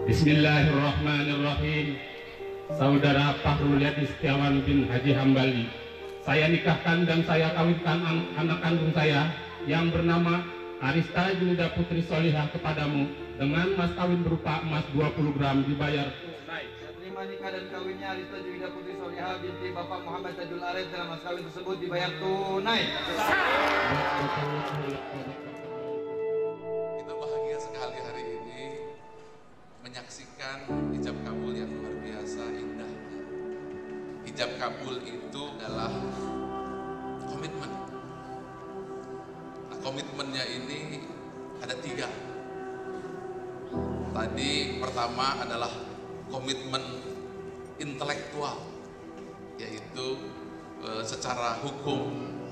Bismillahirrahmanirrahim. Saudara Fahrul Yadi Setiawan bin Haji Hambali, saya nikahkan dan saya kawinkan anak kandung saya yang bernama Arista Junida Putri Solihah kepadamu dengan mas kawin berupa emas 20 gram dibayar tunai. Terima nikah dan kawinnya Arista Junida Putri Solihah binti Bapak Muhammad Tajul Arif dalam mas kawin tersebut dibayar tunai. Kita bahagia sekali hari ini menyaksikan ijab kabul yang luar biasa indahnya. Ijab kabul itu adalah komitmen. Nah, komitmennya ini ada 3. Tadi pertama adalah komitmen intelektual, yaitu secara hukum,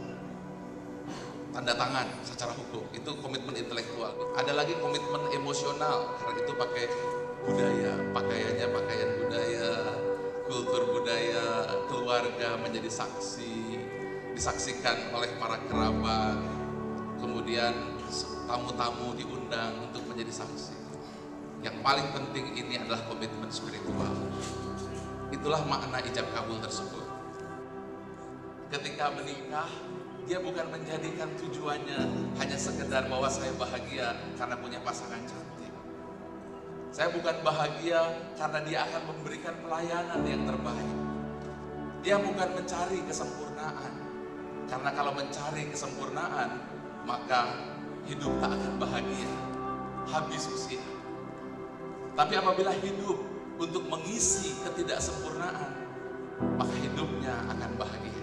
tanda tangan secara hukum, itu komitmen intelektual. Ada lagi komitmen emosional, karena itu pakai budaya, pakaiannya pakaian budaya, kultur budaya, keluarga menjadi saksi, disaksikan oleh para kerabat, kemudian tamu-tamu diundang untuk menjadi saksi. Yang paling penting ini adalah komitmen spiritual. Itulah makna ijab kabul tersebut. Ketika menikah, dia bukan menjadikan tujuannya hanya sekedar bahwa saya bahagia karena punya pasangan cantik. Saya bukan bahagia karena dia akan memberikan pelayanan yang terbaik. Dia bukan mencari kesempurnaan. Karena kalau mencari kesempurnaan, maka hidup tak akan bahagia. Habis usia. Tapi apabila hidup untuk mengisi ketidaksempurnaan, maka hidupnya akan bahagia.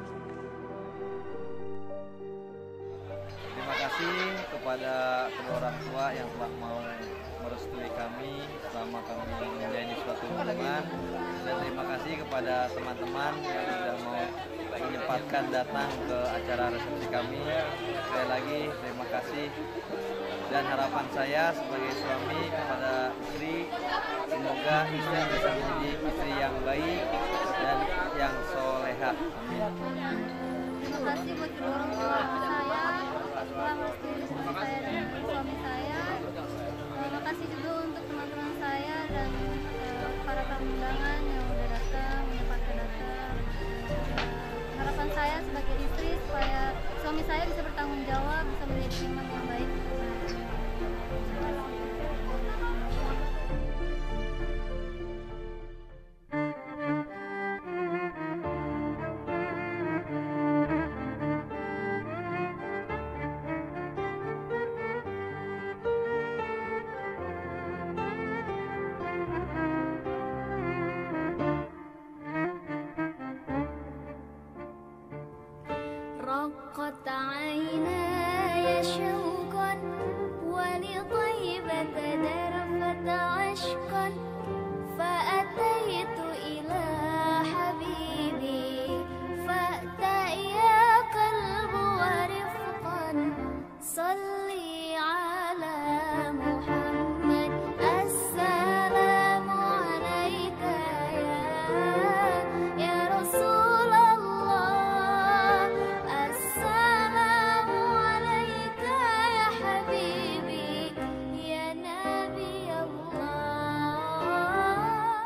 Terima kasih kepada kedua orang tua yang telah mau merestui kami selama kami menjalani suatu hubungan, dan terima kasih kepada teman-teman yang sudah mau menyempatkan datang ke acara resepsi kami. Sekali lagi terima kasih, dan harapan saya sebagai suami kepada istri, semoga istri bisa menjadi istri yang baik dan yang solehah. Amin. Terima kasih buat kedua orang tua saya telah merestui saya dan suami saya. Terima kasih juga untuk teman-teman saya dan para tamu undangan yang sudah datang, menyempatkan datang. Harapan saya sebagai istri supaya suami saya bisa bertanggung jawab, bisa menjadi imam yang baik. رقت عيناي شوقا ولطيبة ذرفت عشقا فأتيت إلى حبيبي فأتى يا قلب ورفقا صلي على محمد السلام عليك يا رسول الله السلام عليك يا حبيبي يا نبي الله.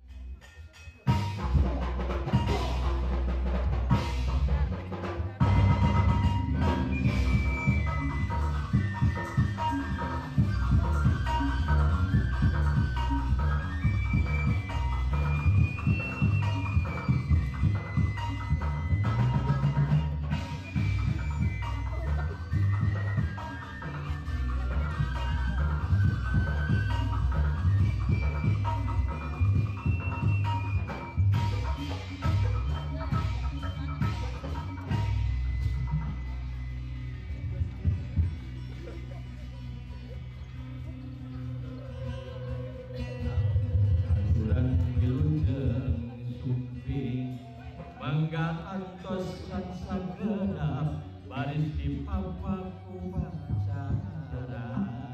Mangga antos sansabena baris di papaku bacara.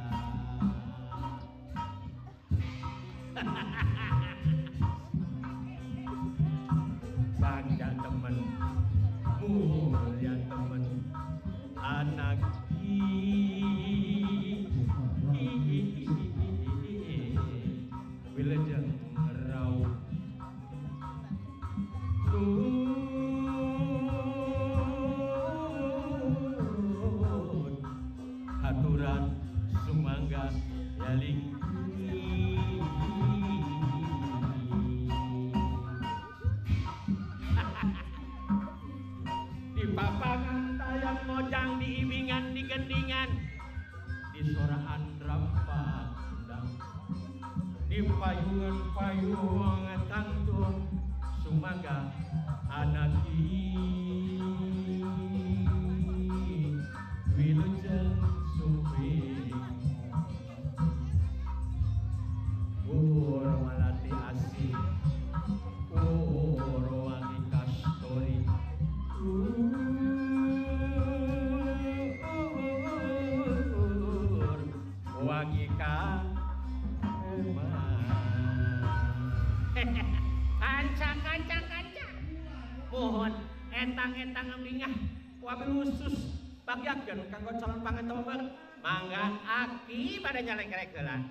Bangga temen, mulia temen, anak awas yaling di papangan tayang mojang di ibingan di gendingan di sorahan rampandang di payungan tangtung sumaga anaki wilujeng sumping malati asih wali kastori wangi ka kanca mohon entang-entang ngamlingah wabil khusus bagyakeun kanggo calon pangatomber mangga aki pada nyalek-nyalek heula.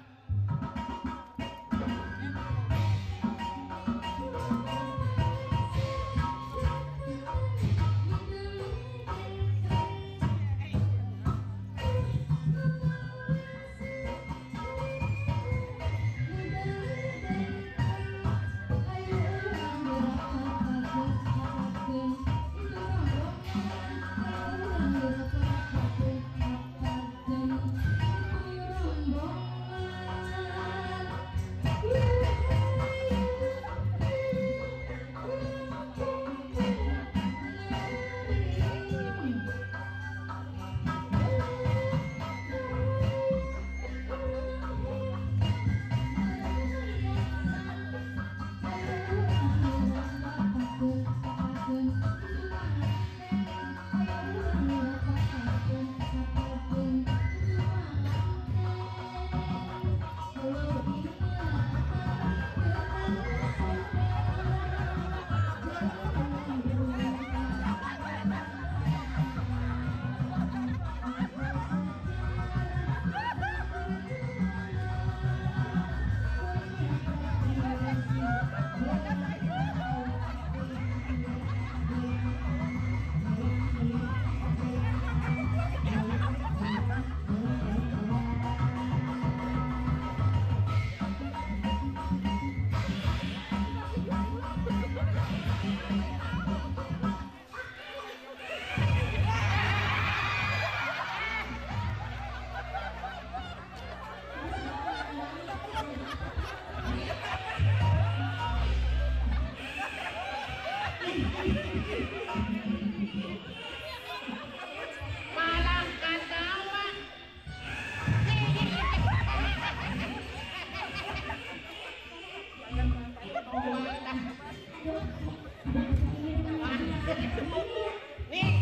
Nih,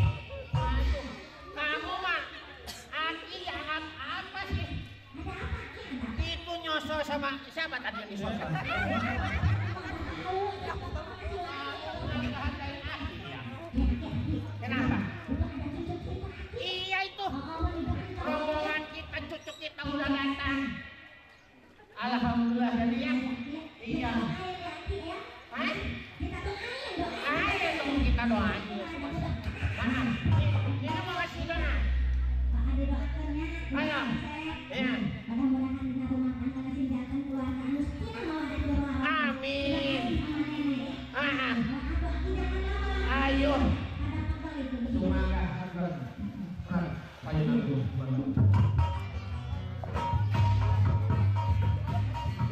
kamu mah Aki jangan apa sih? Itu nyosor sama siapa tadi yang disosor? Kenapa? Iya itu rombongan kita, cucu kita udah datang. Alhamdulillah jadi ya. Iya. Hah? Ayo dong kita doain. Mana? Ini mau kasih mana? Ayo. Ya. Amin. Ayo. Semoga payah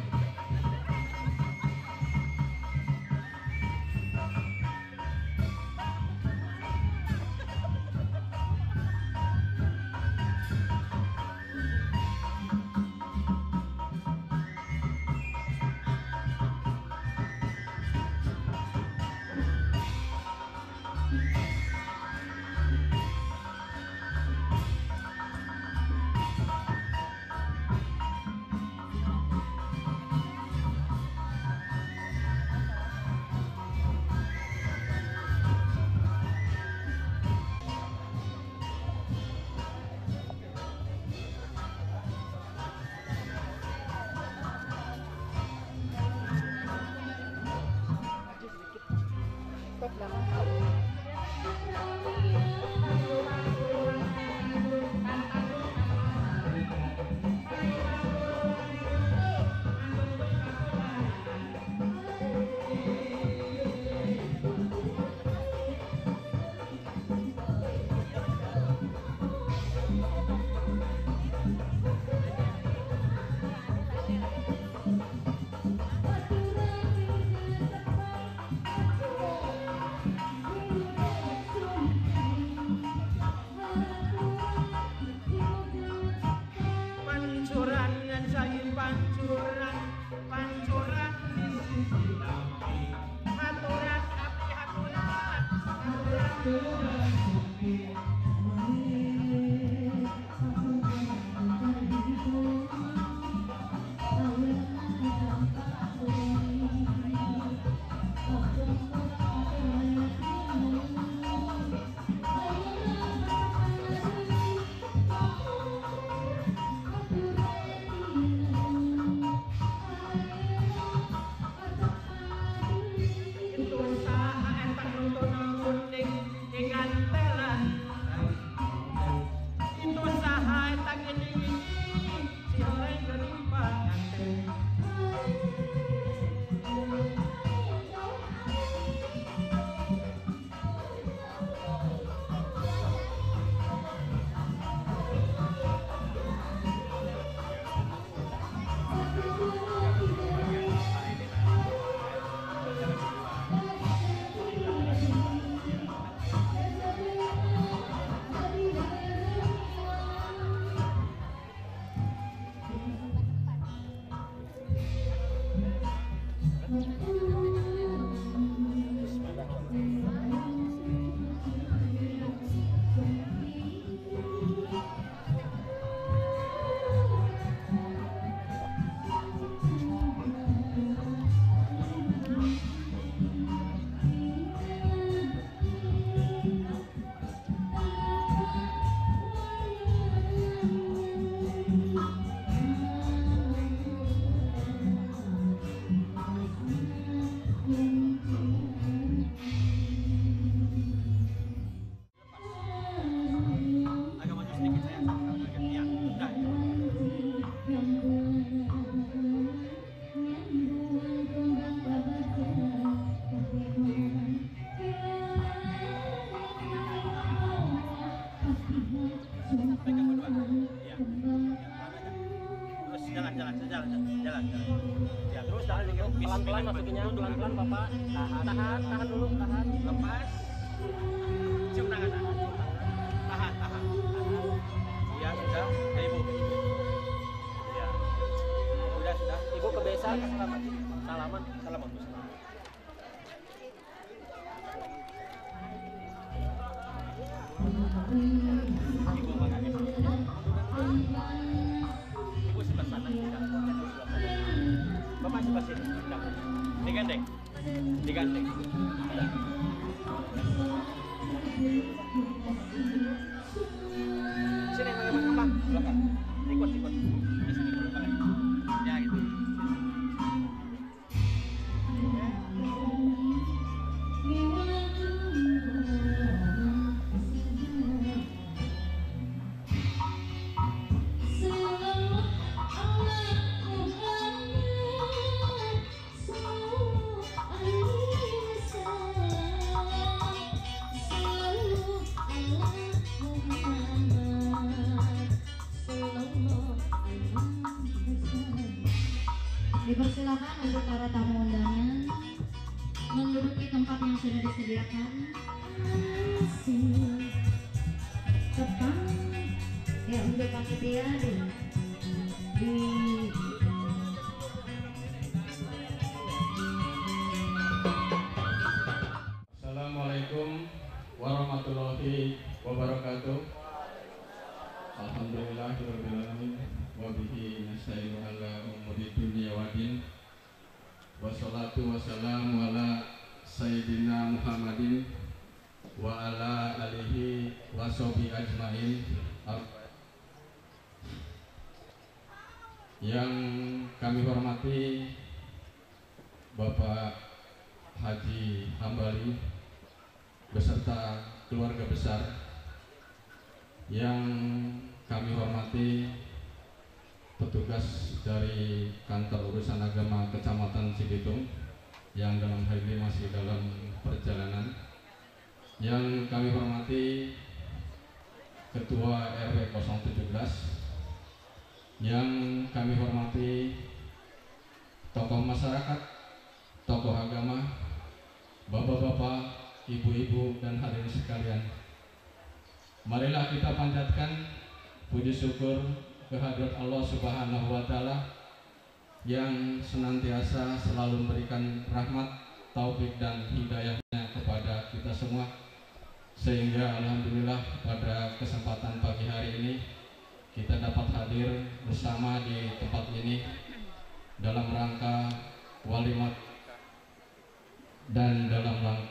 ngan sayin pancuran di sisi nabi. Haturan abdi haturan itu usaha entah nonton kuning dengan telan. Itu usaha entah gini si lain gerimpah nganteng. Agak maju sedikit saya. Ya, udah. Pegang berdua. Iya. Terus jalan. Ya, terus jalan dikit. Pelan-pelan masukinnya, pelan-pelan Bapak. Tahan dulu, tahan. Lepas. Cium tangan. Tahan. Iya, sudah. Ibu. Iya. Sudah. Ibu kebiasaan salaman. Salaman. Ibu makan ibu. Ibu sebelah sana. Bapak sebelah sini. Digandeng. Sini ngembang belakang. Ikut. Di sini belakang. Ya gitu. Dipersilakan untuk para tamu undangan menduduki tempat yang sudah disediakan. Depan ya untuk panitia di Assalamualaikum warahmatullahi wabarakatuh. Alhamdulillahirrahmanirrahim. Wabihi nasta'inu ala umuri dunia wadin. Wassalatu wassalamu ala Sayyidina Muhammadin wa ala alihi wa sahbihi ajmain. Yang kami hormati Bapak Haji Hambali beserta keluarga besar, yang kami hormati petugas dari kantor urusan agama Kecamatan Cibitung yang dalam hal ini masih dalam perjalanan, yang kami hormati Ketua RW 017, yang kami hormati tokoh masyarakat, tokoh agama, bapak-bapak, ibu-ibu dan hadirin sekalian. Marilah kita panjatkan puji syukur kehadirat Allah Subhanahu wa Ta'ala yang senantiasa selalu memberikan rahmat, taufik dan hidayahnya kepada kita semua, sehingga alhamdulillah pada kesempatan pagi hari ini kita dapat hadir bersama di tempat ini dalam rangka walimat dan dalam rangka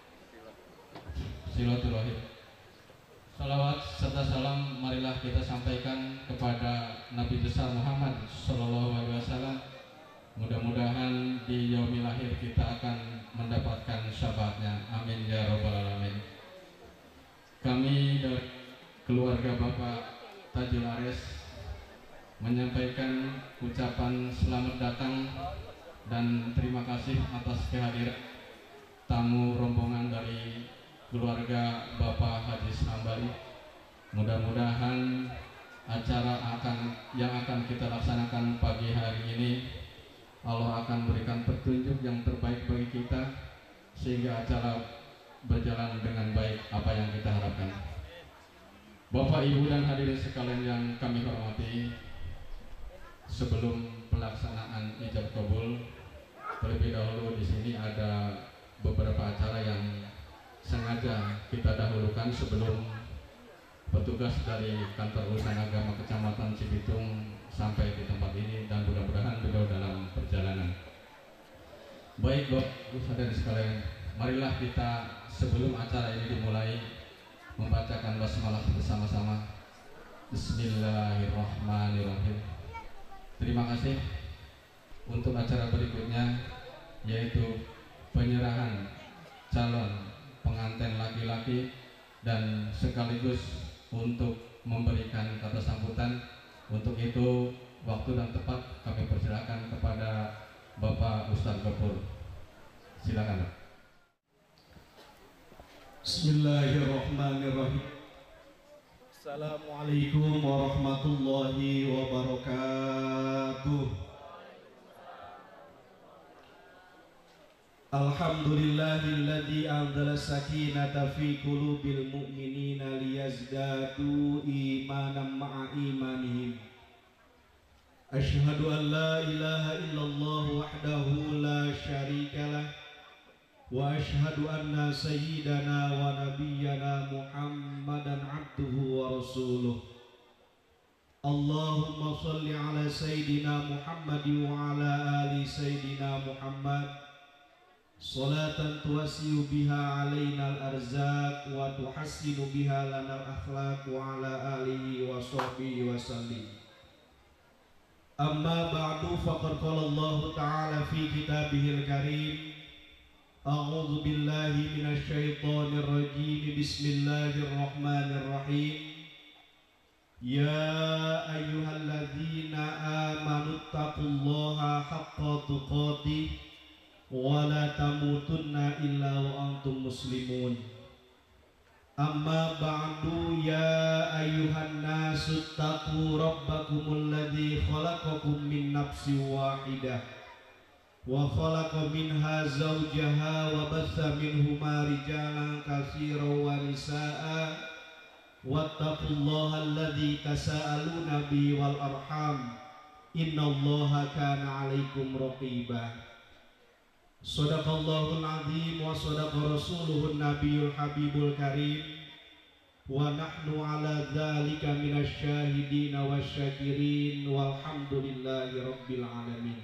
silaturahim. Salawat serta salam marilah kita sampaikan kepada Nabi besar Muhammad Sallallahu Alaihi Wasallam. Mudah-mudahan di yaumil akhir kita akan mendapatkan syafaatnya. Amin ya robbal alamin. Kami dari keluarga Bapak Tajul Ares menyampaikan ucapan selamat datang dan terima kasih atas kehadiran tamu rombongan dari keluarga Bapak Haji Hambali. Mudah-mudahan acara yang akan kita laksanakan pagi hari ini Allah akan berikan petunjuk yang terbaik bagi kita sehingga acara berjalan dengan baik apa yang kita harapkan. Bapak, Ibu dan hadirin sekalian yang kami hormati, sebelum pelaksanaan ijab kabul, terlebih dahulu di sini ada beberapa acara yang sengaja kita dahulukan sebelum petugas dari kantor urusan agama Kecamatan Cibitung sampai di tempat ini, dan mudah-mudahan beliau dalam perjalanan. Baik Bapak, hadirin sekalian, marilah kita sebelum acara ini dimulai membacakan basmalah bersama-sama. Bismillahirrahmanirrahim. Terima kasih. Untuk acara berikutnya yaitu penyerahan calon pengantin laki-laki dan sekaligus untuk memberikan kata sambutan. Untuk itu waktu dan tempat kami persilakan kepada Bapak Ustadz Gafur. Silakan. Bismillahirrahmanirrahim. Assalamualaikum warahmatullahi wabarakatuh. Alhamdulillahilladzi anzala sakinata fi qulubil mu'minina liyazdadu imanan ma'a imanihim. Asyhadu an la ilaha illallah wahdahu la syarikalah wa asyhadu anna sayyidana wa nabiyyana Muhammadan abduhu wa rasuluh. Allahumma shalli ala sayyidina Muhammad wa ala ali sayyidina Muhammad salatan tuwasiu biha alaina al-arzaq wa tuhassinu biha lana al-akhlaq wa ala alihi wa sahbihi wa sallim. Amma ba'du, faqad qala Allah ta'ala fi kitabihil karim, a'udzu billahi minasy syaithanir rajim, bismillahirrahmanirrahim. Ya ayyuhalladzina amanu taqullaha haqqa tuqatih wa la tamutunna illa wa antum muslimun. Amma ba'du, ya ayyuhan nasu taqu rabbakumul ladzi khalaqakum min nafsin wahidah wa khalaqa minha zawjaha wa batha minhuma rijalan katsiran wa nisaa'a wattaqullaha alladzi tasaaluna bihi wal arham innallaha kana 'alaikum raqiba. Shadaqallahul azim wa shadaqa rasuluhun nabiyul habibul karim wa nahnu ala dzalika minasy syahidin wasyakirin walhamdulillahi rabbil alamin.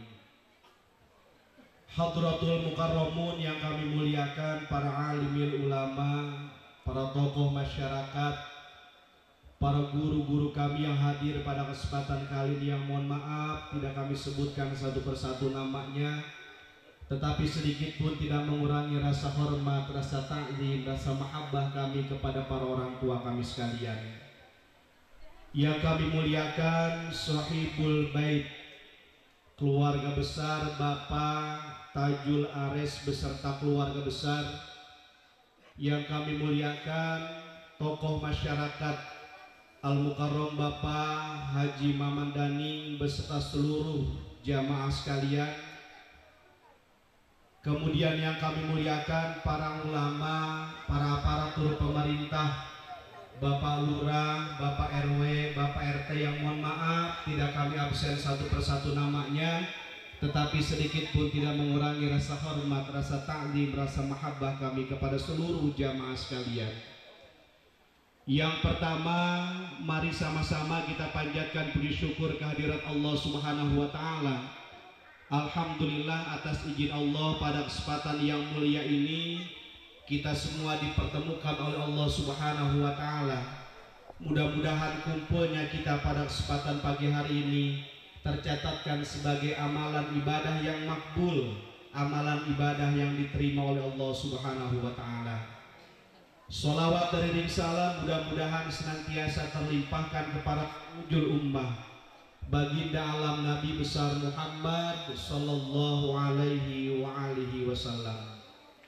Hadratul mukarramun yang kami muliakan, para alimil ulama, para tokoh masyarakat, para guru-guru kami yang hadir pada kesempatan kali ini, yang mohon maaf tidak kami sebutkan satu persatu namanya, tetapi sedikit pun tidak mengurangi rasa hormat, rasa ta'zim, rasa mahabbah kami kepada para orang tua kami sekalian. Yang kami muliakan sahibul bait, keluarga besar Bapak Tajul Ares beserta keluarga besar. Yang kami muliakan tokoh masyarakat Al-Mukarram Bapak Haji Mamandani beserta seluruh jamaah sekalian. Kemudian yang kami muliakan para ulama, para aparatur pemerintah Bapak Lurah, Bapak RW, Bapak RT yang mohon maaf tidak kami absen satu persatu namanya, tetapi sedikit pun tidak mengurangi rasa hormat, rasa ta'zim, rasa mahabbah kami kepada seluruh jamaah sekalian. Yang pertama, mari sama-sama kita panjatkan puji syukur kehadirat Allah Subhanahu wa taala. Alhamdulillah atas izin Allah pada kesempatan yang mulia ini kita semua dipertemukan oleh Allah Subhanahu wa taala. Mudah-mudahan kumpulnya kita pada kesempatan pagi hari ini tercatatkan sebagai amalan ibadah yang makbul, amalan ibadah yang diterima oleh Allah Subhanahu wa taala. Sholawat dari salam mudah-mudahan senantiasa terlimpahkan kepada ujul ummah baginda alam Nabi besar Muhammad sallallahu alaihi wa alihi wasallam.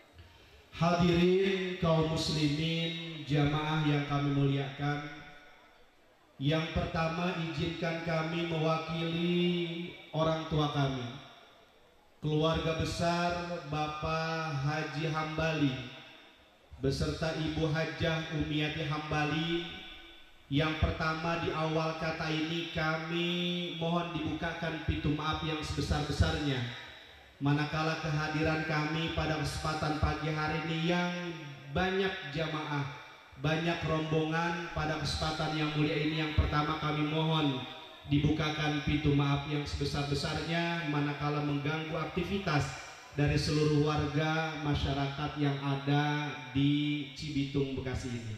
Hadirin kaum muslimin, jamaah yang kami muliakan, yang pertama izinkan kami mewakili orang tua kami, keluarga besar Bapak Haji Hambali beserta Ibu Hajah Umiyati Hambali. Yang pertama, di awal kata ini kami mohon dibukakan pintu maaf yang sebesar-besarnya manakala kehadiran kami pada kesempatan pagi hari ini yang banyak jamaah, banyak rombongan pada kesempatan yang mulia ini. Yang pertama kami mohon dibukakan pintu maaf yang sebesar-besarnya manakala mengganggu aktivitas dari seluruh warga masyarakat yang ada di Cibitung, Bekasi ini.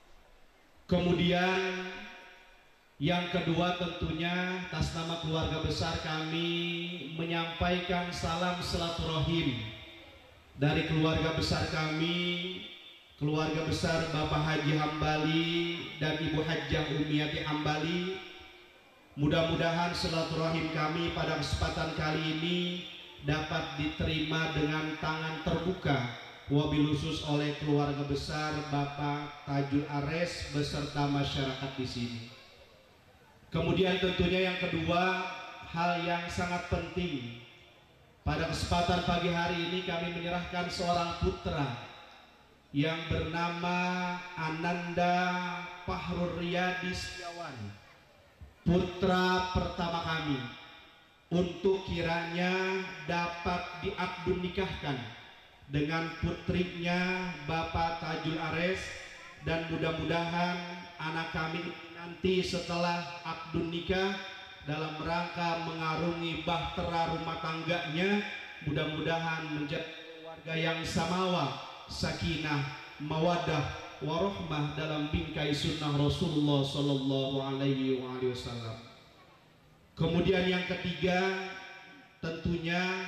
Kemudian yang kedua, tentunya atas nama keluarga besar kami menyampaikan salam silaturahim dari keluarga besar kami, keluarga besar Bapak Haji Hambali dan Ibu Hajah Umiyati Hambali. Mudah-mudahan silaturahim kami pada kesempatan kali ini dapat diterima dengan tangan terbuka, wabil khusus oleh keluarga besar Bapak Tajul Ares beserta masyarakat di sini. Kemudian tentunya yang kedua, hal yang sangat penting, pada kesempatan pagi hari ini kami menyerahkan seorang putra yang bernama Ananda Fahrur Riyadi Setiawan, putra pertama kami, untuk kiranya dapat diakdun nikahkan dengan putrinya Bapak Tajul Ares, dan mudah-mudahan anak kami nanti setelah akdun nikah dalam rangka mengarungi bahtera rumah tangganya, mudah-mudahan menjadi keluarga yang samawa, sakinah, mawadah, warohmah dalam bingkai sunnah Rasulullah Sallallahu Alaihi Wasallam. Kemudian yang ketiga, tentunya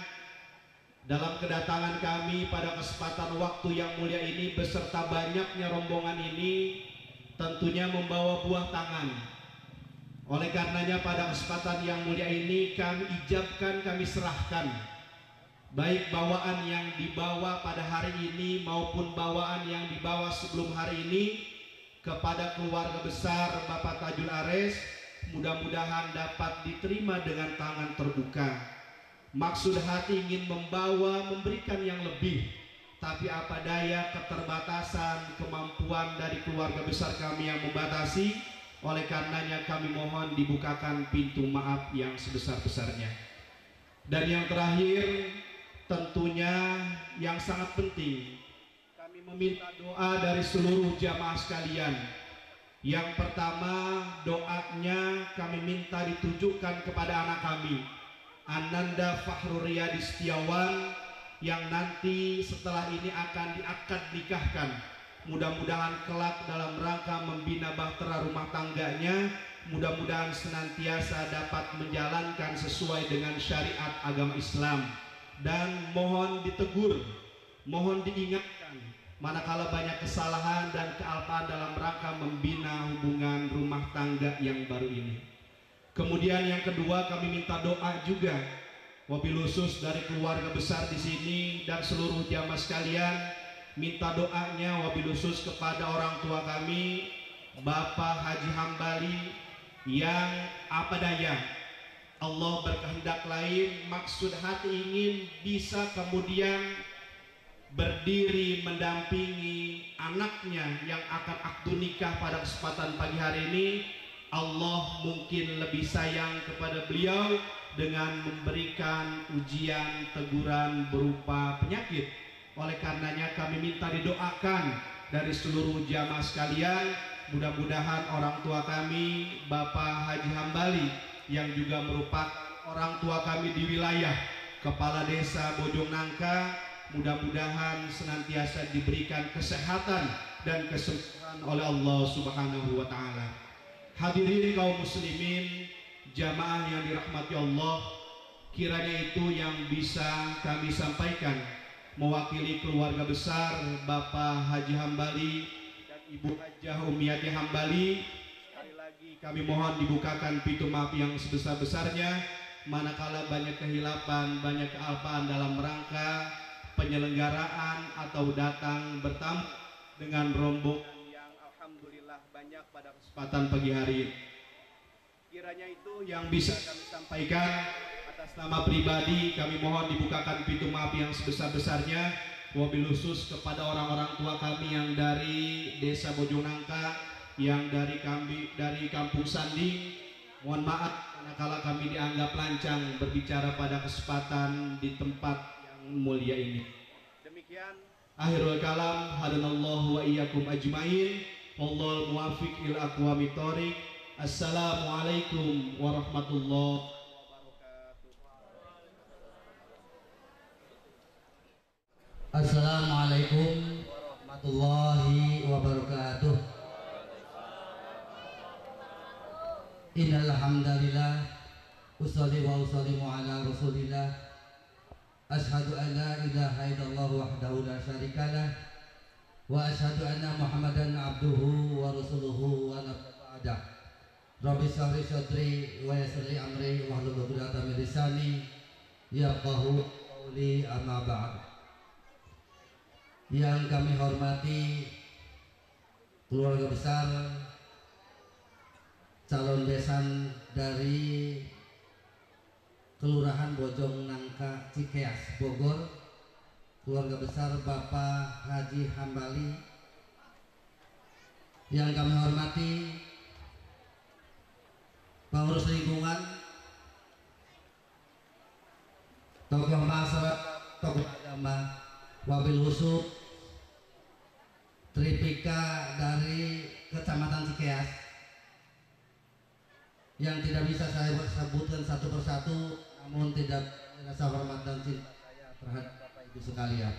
dalam kedatangan kami pada kesempatan waktu yang mulia ini beserta banyaknya rombongan ini tentunya membawa buah tangan. Oleh karenanya pada kesempatan yang mulia ini kami ijabkan, kami serahkan baik bawaan yang dibawa pada hari ini maupun bawaan yang dibawa sebelum hari ini kepada keluarga besar Bapak Tajul Ares. Mudah-mudahan dapat diterima dengan tangan terbuka. Maksud hati ingin membawa, memberikan yang lebih, tapi apa daya keterbatasan kemampuan dari keluarga besar kami yang membatasi. Oleh karenanya kami mohon dibukakan pintu maaf yang sebesar-besarnya. Dan yang terakhir, tentunya yang sangat penting, kami meminta doa dari seluruh jamaah sekalian. Yang pertama, doanya kami minta ditujukan kepada anak kami Ananda Fahrur Riyadi Setiawan yang nanti setelah ini akan diakad nikahkan. Mudah-mudahan kelak dalam rangka membina bahtera rumah tangganya, mudah-mudahan senantiasa dapat menjalankan sesuai dengan syariat agama Islam. Dan mohon ditegur, mohon diingatkan manakala banyak kesalahan dan kealpaan dalam rangka membina hubungan rumah tangga yang baru ini. Kemudian yang kedua, kami minta doa juga wabil khusus dari keluarga besar di sini dan seluruh jamaah sekalian. Minta doanya wabil khusus kepada orang tua kami Bapak Haji Hambali yang apa daya Allah berkehendak lain, maksud hati ingin bisa kemudian berdiri mendampingi anaknya yang akan akad nikah pada kesempatan pagi hari ini, Allah mungkin lebih sayang kepada beliau dengan memberikan ujian teguran berupa penyakit. Oleh karenanya kami minta didoakan dari seluruh jamaah sekalian, mudah-mudahan orang tua kami Bapak Haji Hambali yang juga merupakan orang tua kami di wilayah Kepala Desa Bojongnangka, mudah-mudahan senantiasa diberikan kesehatan dan kesembuhan oleh Allah Subhanahu wa taala. Hadirin kaum muslimin, jamaah yang dirahmati Allah, kiranya itu yang bisa kami sampaikan mewakili keluarga besar Bapak Haji Hambali dan Ibu Hajah Umiyati Hambali. Sekali lagi kami mohon dibukakan pintu maaf yang sebesar-besarnya manakala banyak kehilapan, banyak kealpaan dalam rangka penyelenggaraan atau datang bertamu dengan rombongan yang alhamdulillah banyak pada kesempatan pagi hari ini. Kiranya itu yang bisa kami sampaikan. Atas nama pribadi kami mohon dibukakan pintu maaf yang sebesar-besarnya, wabil khusus kepada orang-orang tua kami yang dari Desa Bojongnangka, yang dari Kampung Sanding. Mohon maaf manakala kami dianggap lancang berbicara pada kesempatan di tempat mulia ini. Demikian akhirul kalam, hadanallahu wa iyyakum ajmain, wallahul muwaffiq ila aqwamit thoriq. Assalamualaikum warahmatullahi wabarakatuh. Assalamualaikum warahmatullahi wabarakatuh. Innal hamdalillah usolli wa usallimu ala rasulillah. Ashhadu an la ilaha illallah wahdahu la syarikalah wa ashhadu anna Muhammadan abduhu wa rasuluhu wa nabiyyu. Rabbi shrah li sadri wa yassir li amri wahlul 'uqdatam min lisani yafqahu qawli, amma ba'd. Yang kami hormati keluarga besar calon besan dari Kelurahan Bojongnangka Cikeas Bogor, keluarga besar Bapak Haji Hambali. Yang kami hormati pengurus lingkungan, tokoh masyarakat, tokoh agama, wabil khusus Tripika dari Kecamatan Cikeas yang tidak bisa saya sebutkan satu persatu, namun tidak rasa hormat dan cinta saya terhadap Bapak Ibu sekalian.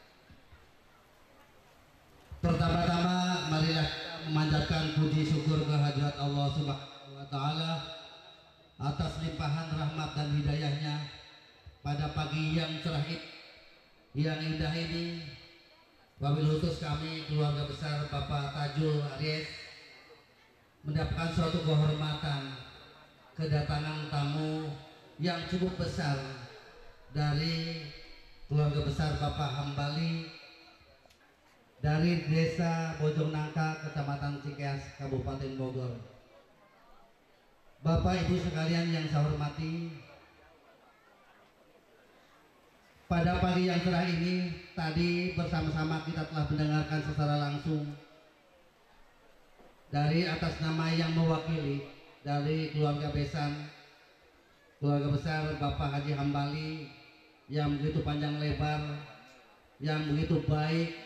Pertama-tama marilah kita memanjatkan puji syukur kehadirat Allah Subhanahu wa taala atas limpahan rahmat dan hidayahnya pada pagi yang cerah yang indah ini. Wabil khusus kami keluarga besar Bapak Tajul Aries mendapatkan suatu kehormatan kedatangan tamu yang cukup besar dari keluarga besar Bapak Hambali dari Desa Bojongnangka, Kecamatan Cikeas, Kabupaten Bogor. Bapak Ibu sekalian yang saya hormati, pada pagi yang cerah ini tadi bersama-sama kita telah mendengarkan secara langsung dari atas nama yang mewakili dari keluarga besan, keluarga besar Bapak Haji Hambali yang begitu panjang lebar, yang begitu baik,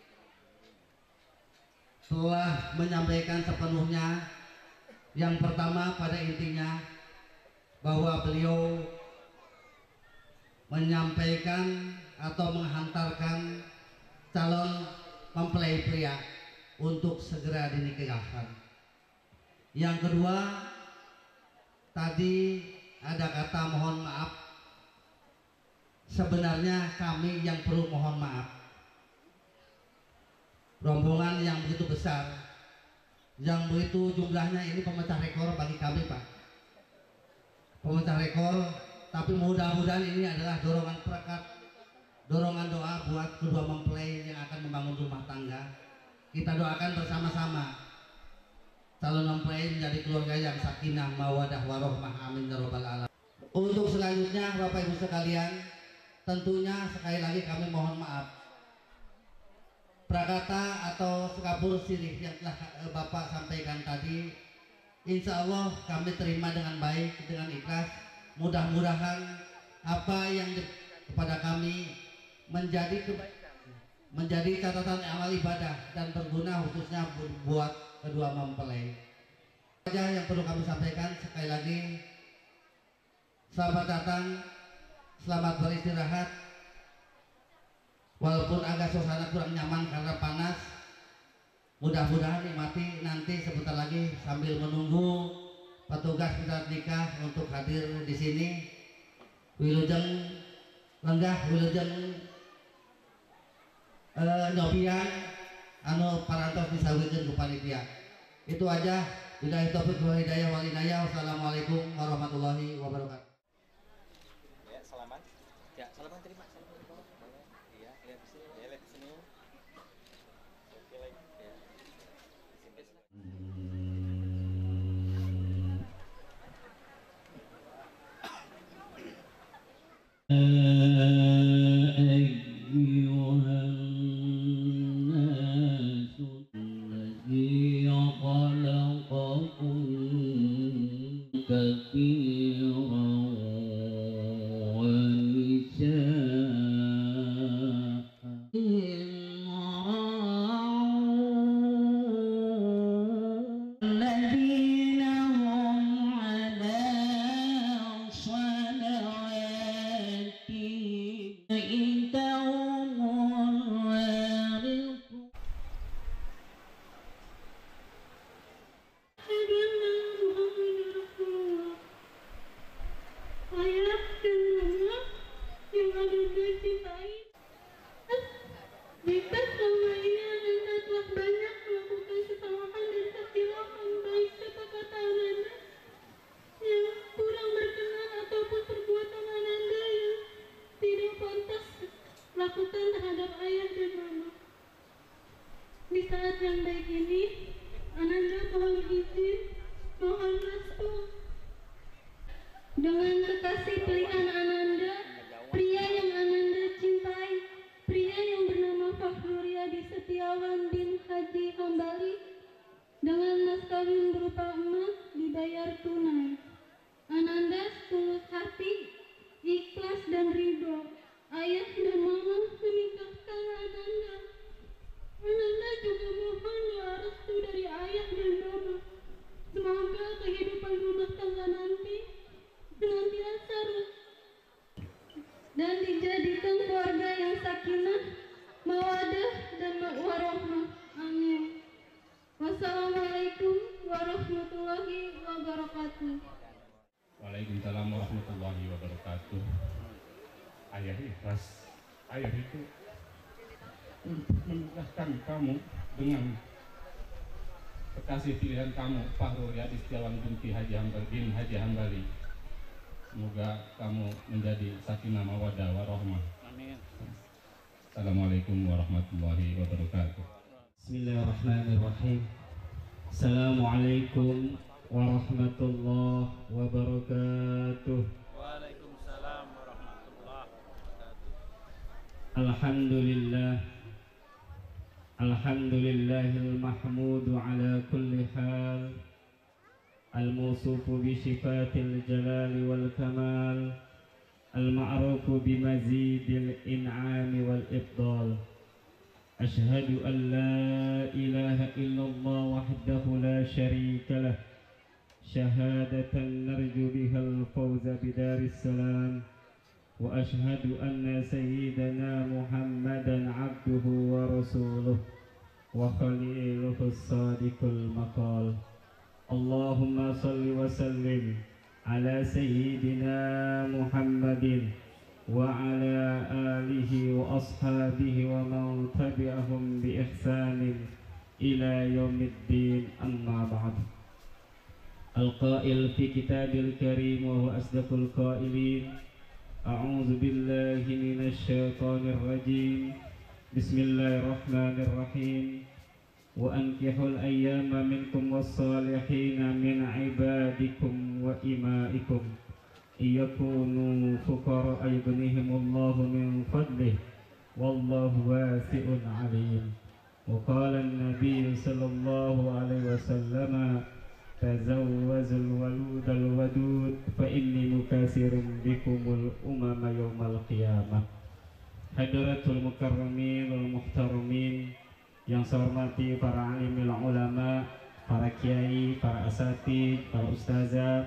telah menyampaikan sepenuhnya. Yang pertama pada intinya bahwa beliau menyampaikan atau menghantarkan calon mempelai pria untuk segera dinikahkan. Yang kedua, tadi ada kata mohon maaf. Sebenarnya kami yang perlu mohon maaf. Rombongan yang begitu besar, yang begitu jumlahnya, ini pemecah rekor bagi kami, Pak. Pemecah rekor, tapi mudah-mudahan ini adalah dorongan perekat, dorongan doa buat kedua mempelai yang akan membangun rumah tangga. Kita doakan bersama-sama calon mempelai menjadi keluarga yang sakinah, mawadah, warohmah, amin ya rabbal alamin. Untuk selanjutnya Bapak Ibu sekalian, tentunya sekali lagi kami mohon maaf prakata atau sekabur sirih yang telah Bapak sampaikan tadi, insya Allah kami terima dengan baik, dengan ikhlas. Mudah-mudahan apa yang kepada kami menjadi kebaikan, menjadi catatan amal ibadah dan berguna khususnya buat kedua mempelai. Saja yang perlu kami sampaikan. Sekali lagi, selamat datang, selamat beristirahat. Walaupun agak suasana kurang nyaman karena panas, mudah-mudahan nikmati nanti sebentar lagi sambil menunggu petugas pencatat nikah untuk hadir di sini. Wilujeng lenggah, wilujeng nyobian anu parantos disawikeun ku panitia. Itu aja. Billahi taufiq wal hidayah wal inayah. Wassalamualaikum warahmatullahi wabarakatuh. Ya, salaman. Ya, salaman terima. Iya, lihat di sini. Ya, lihat di sini. Oke, lagi. Ya. Simpen. Waalaikumsalam warahmatullahi wabarakatuh. Ayah ikhlas. Ayah itu menikahkan kamu dengan kekasih pilihan kamu, Fahrul Yadi Setiawan binti Haji Hambali. Semoga kamu menjadi sakinah mawaddah warahmah. Amin. Assalamualaikum warahmatullahi wabarakatuh. Bismillahirrahmanirrahim. Assalamualaikum warahmatullahi wabarakatuh. Waalaikumsalam warahmatullahi wabarakatuh. Alhamdulillah. Alhamdulillahil mahmudu ala kulli hal. Al-musufu bi sifatil jalali wal kamal. Al-ma'rufu bi mazidil in'ami wal ibdal. Ashhadu an la ilaha illallah wahdahu la sharika lah. Syahadatan narju bihal fawza bidaris salam. Wa ashhadu anna sayyidana Muhammadan abduhu wa rasuluh wa khaliluhu sadiqul maqal. Allahumma salli wa sallim ala sayyidina Muhammadin wa ala alihi wa ashabihi wa man tabi'ahum bi ihsanin ila yaumiddin, amma ba'd. Al-qail fi kitabil karim wa huwa asdaqul qailin. A'udzu billahi minasy syaithanir rajim. Bismillahirrahmanirrahim. Wa ankihul ayyama minkum was-salihina min ibadikum wa imaikum iyakunu fuqara yughnihimullahu min fadlih wallahu wasi'un alim. وقال النبي صلى الله عليه وسلم تزوجوا الولود الودود فإني مكاثر بكم الأمم يوم القيامة. Hadratul mukarramin wal muhtaramin, yang saya hormati para alimul ulama, para kiai, para asatidz, para ustazah,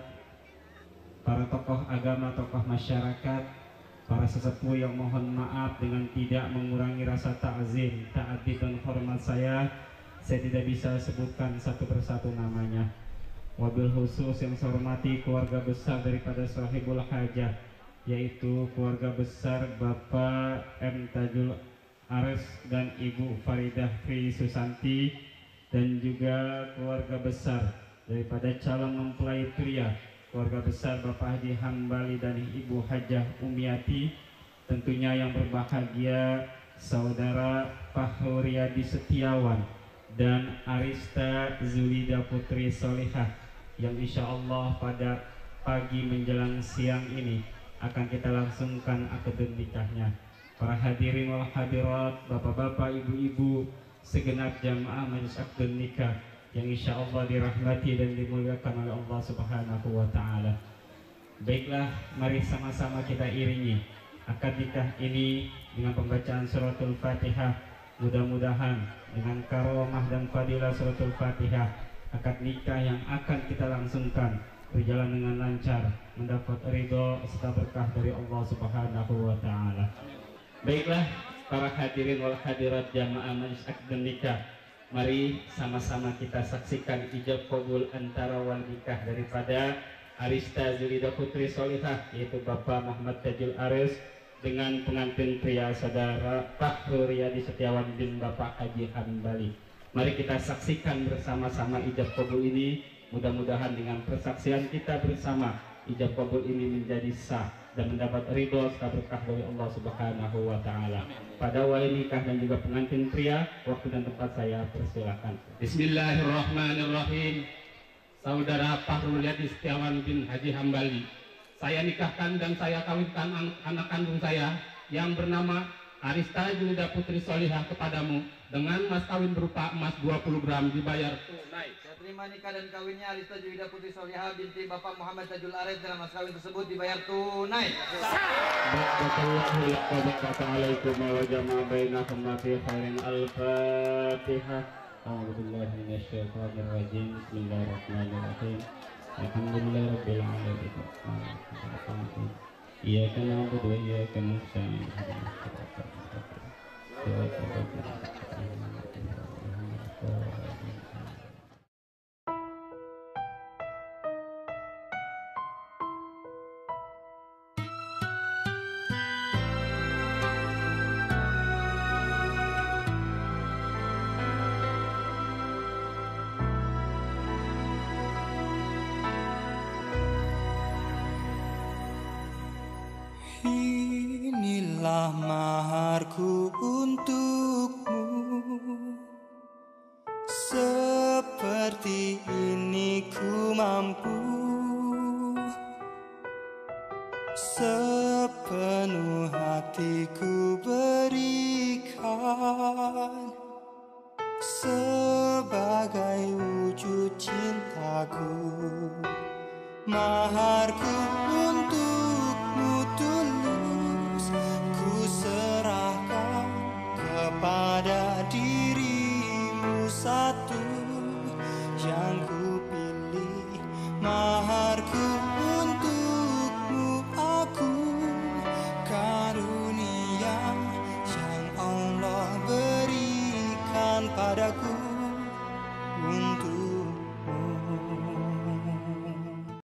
para tokoh agama, tokoh masyarakat, para sesepuh yang mohon maaf dengan tidak mengurangi rasa ta'zim, ta'adib dan hormat saya tidak bisa sebutkan satu persatu namanya. Wabil khusus yang saya hormati keluarga besar daripada sahibul hajah, yaitu keluarga besar Bapak M. Tajul Ares dan Ibu Faridah Tri Susanti, dan juga keluarga besar daripada calon mempelai pria, keluarga besar Bapak Haji Hambali dan Ibu Hajah Umiati, tentunya yang berbahagia Saudara Fahruriyadi Setiawan dan Arista Zulida Putri Solihah, yang insya Allah pada pagi menjelang siang ini akan kita langsungkan akad nikahnya. Para hadirin wal hadirat, bapak-bapak, ibu-ibu, segenap jamaah majelis akad nikah yang insya Allah dirahmati dan dimuliakan oleh Allah Subhanahu wa Ta'ala. Baiklah, mari sama-sama kita iringi akad nikah ini dengan pembacaan suratul Fatihah. Mudah-mudahan dengan karomah dan fadilah suratul Fatihah, akad nikah yang akan kita langsungkan berjalan dengan lancar, mendapat ridho serta berkah dari Allah Subhanahu wa Ta'ala. Baiklah, para hadirin wal hadirat jamaah majelis akad nikah, mari sama-sama kita saksikan ijab qabul antara wal nikah daripada Arista Zulida Putri Solihah, yaitu Bapak Muhammad Tajul Aris, dengan pengantin pria saudara Fahruriyadi Setiawan bin Bapak Haji Hambali. Mari kita saksikan bersama-sama ijab qabul ini. Mudah-mudahan dengan persaksian kita bersama, ijab qabul ini menjadi sah dan mendapat ridho serta berkah dari Allah Subhanahu wa Ta'ala. Pada wali nikah dan juga pengantin pria, waktu dan tempat saya persilakan. Bismillahirrahmanirrahim. Saudara Fahruriyadi Setiawan bin Haji Hambali, saya nikahkan dan saya kawinkan anak kandung saya yang bernama Arista Julida Putri Solihah kepadamu dengan mas kawin berupa emas 20 gram dibayar tunai. Saya terima nikah dan kawinnya Arista Julida Putri Solihah binti Bapak Muhammad Tajul Ares dengan mas kawin tersebut dibayar tunai. Assalamualaikum warahmatullahi wabarakatuh. Al-Fatihah. A'udzubillahi minasyaitonir rajim. Bismillahirrahmanirrahim. Alhamdulillahirabbil alamin. Iyyaka na'budu wa iyyaka nasta'in. Inilah maharku untukmu, seperti ini ku mampu, sepenuh hatiku berikan sebagai wujud cintaku. Maharku